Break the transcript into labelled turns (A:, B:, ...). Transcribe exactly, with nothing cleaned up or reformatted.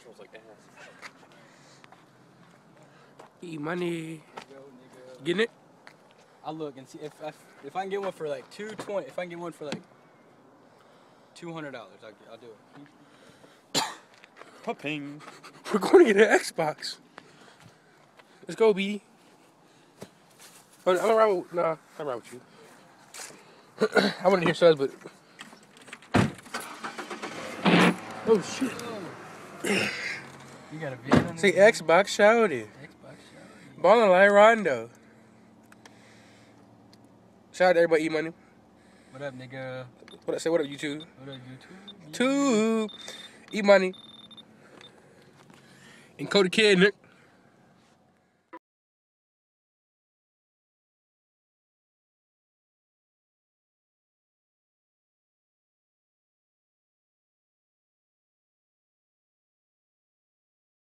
A: smells like ass.
B: E money. Getting it?
C: I'll look and see if if, if I can get one for like two twenty. If I can get one for like two hundred dollars, I'll, I'll do it.
A: Popping.
B: We're going to get an Xbox. Let's go, B. I'm gonna ride with, nah, I'm ride with you. I want to hear Suds, but. Oh, shit.
C: You got a vid on
B: Say
C: this?
B: Xbox shouted.
C: Xbox show.
B: Ballin' like Rondo. Shout out to everybody, E Money.
C: What up, nigga?
B: What I say? What up, YouTube?
C: What up, YouTube?
B: Tube. E Money. And Cody Kid, Nick.